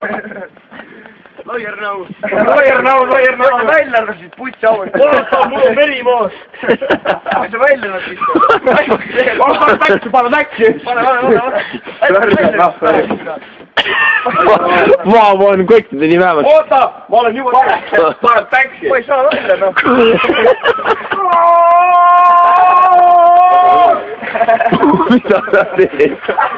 Loiernõu. Loiernõu. Välja arvasid putsi aued. Mul on verimoos. Mis sa välja arvasid? Pane täksi. Ma voin kottida nii vähemalt. Oota, ma olen juba pane täksi. Ma ei saa välja, noh. Mida sa teed?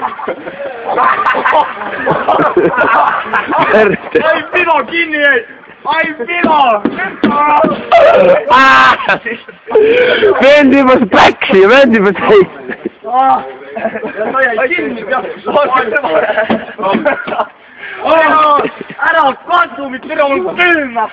Ai pino kinni jäi! Ai pino! Vend juba päksi ja vend juba seis. Ja sa jäi kinni peaks. Ära kasumit, tere on külma!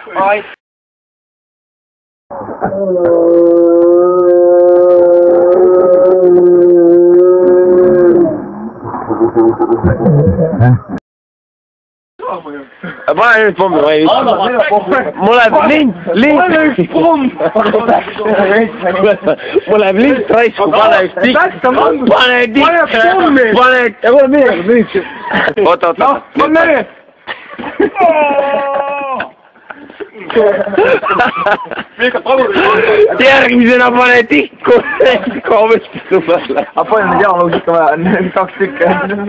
Pane nüüd pommi, ma ei mul läheb lint mul läheb lint raisku, pane üks tikk, oota, järgmisena pane tikku kaubestada peale. Aga palju neid jaamluus ikka vaja on? 2 tükki.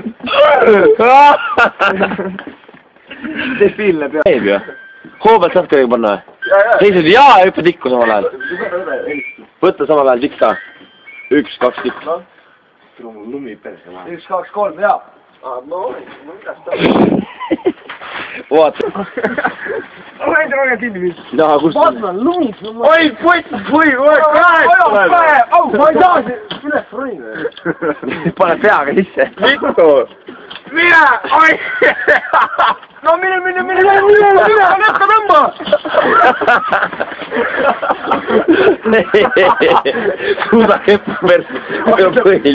Defiilne peab. Teeb ju. Hoobelt saad kõige panna. Seisud jaa ja hüppa tikku samal ajal. Võtta samal ajal tikk ka. 1, 2 tikk. Lumi perse maha. 1, 2, 3, jaa. No, mitäs ta? Vaata. Ole enda väga kinni viis. Jaa, kus on? Lumid. Oi, pui, Ma ei saa üles roida. Pane peaga sisse. Mikko! Mine! Oi! No mine, Näkka tõmba! Suuda keppu perse.